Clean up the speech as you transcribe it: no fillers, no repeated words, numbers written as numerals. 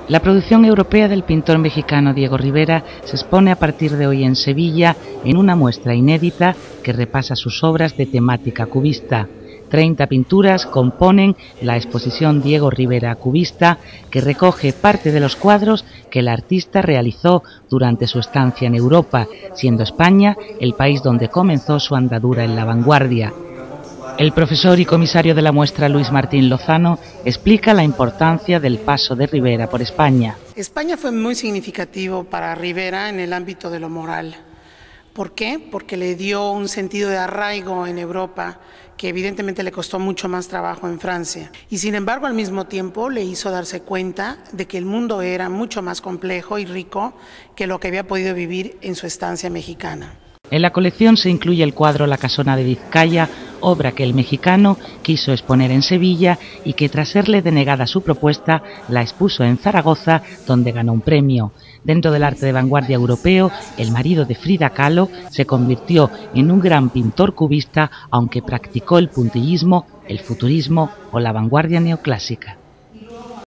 La producción europea del pintor mexicano Diego Rivera se expone a partir de hoy en Sevilla en una muestra inédita que repasa sus obras de temática cubista. 30 pinturas componen la exposición Diego Rivera Cubista, que recoge parte de los cuadros que el artista realizó durante su estancia en Europa, siendo España el país donde comenzó su andadura en la vanguardia. El profesor y comisario de la muestra, Luis Martín Lozano, explica la importancia del paso de Rivera por España. España fue muy significativo para Rivera en el ámbito de lo moral. ¿Por qué? Porque le dio un sentido de arraigo en Europa que evidentemente le costó mucho más trabajo en Francia. Y sin embargo, al mismo tiempo le hizo darse cuenta de que el mundo era mucho más complejo y rico que lo que había podido vivir en su estancia mexicana. En la colección se incluye el cuadro La Casona de Vizcaya, obra que el mexicano quiso exponer en Sevilla y que, tras serle denegada su propuesta, la expuso en Zaragoza, donde ganó un premio. Dentro del arte de vanguardia europeo, el marido de Frida Kahlo se convirtió en un gran pintor cubista, aunque practicó el puntillismo, el futurismo o la vanguardia neoclásica.